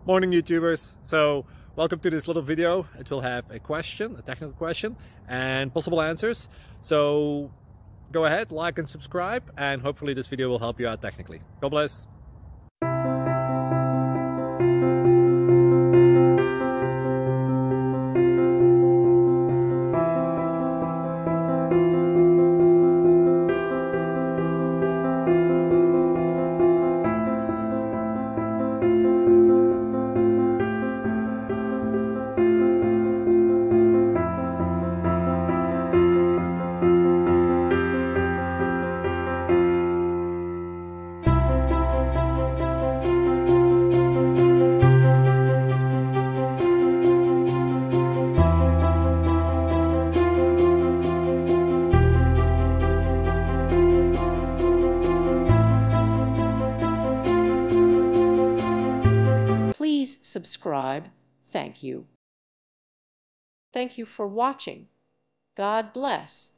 Morning YouTubers. So welcome to this little video. It will have a question, a technical question, and possible answers. So go ahead, like and subscribe, and hopefully this video will help you out technically. God bless. Please subscribe. Thank you. Thank you for watching. God bless.